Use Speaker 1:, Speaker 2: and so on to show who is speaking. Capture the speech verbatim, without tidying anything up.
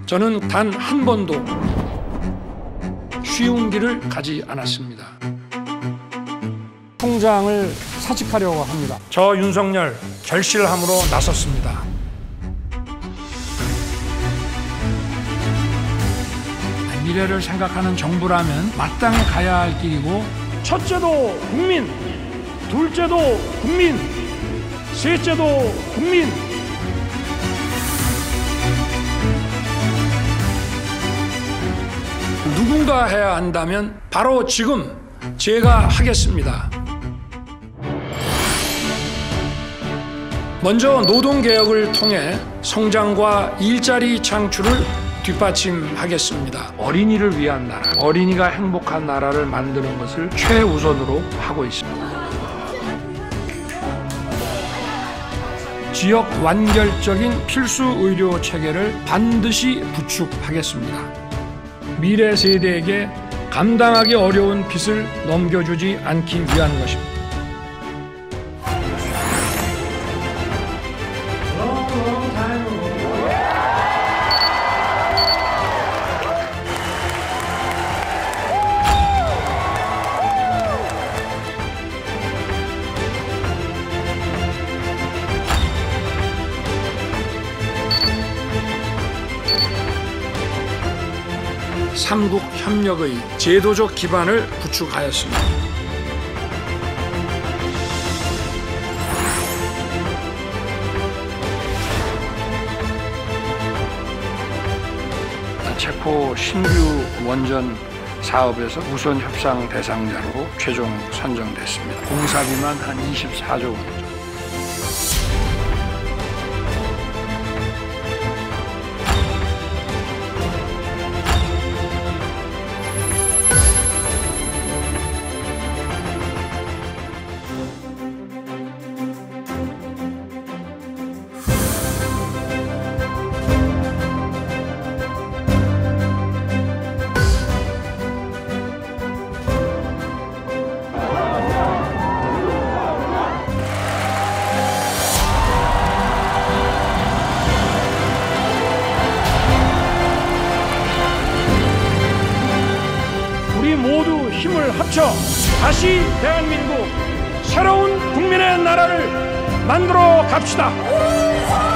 Speaker 1: 저는 단 한 번도 쉬운 길을 가지 않았습니다.
Speaker 2: 총장을 사직하려고 합니다.
Speaker 1: 저 윤석열 결실함으로 나섰습니다. 미래를 생각하는 정부라면 마땅히 가야 할 길이고, 첫째도 국민, 둘째도 국민, 셋째도 국민. 누군가 해야 한다면 바로 지금 제가 하겠습니다. 먼저 노동개혁을 통해 성장과 일자리 창출을 뒷받침하겠습니다. 어린이를 위한 나라, 어린이가 행복한 나라를 만드는 것을 최우선으로 하고 있습니다. 지역 완결적인 필수 의료 체계를 반드시 구축하겠습니다. 미래 세대에게 감당하기 어려운 빚을 넘겨주지 않기 위한 것입니다. 삼국 협력의 제도적 기반을 구축하였습니다. 체코 신규 원전 사업에서 우선 협상 대상자로 최종 선정됐습니다. 공사비만 한 이십사조 원. 우리 모두 힘을 합쳐 다시 대한민국 새로운 국민의 나라를 만들어 갑시다.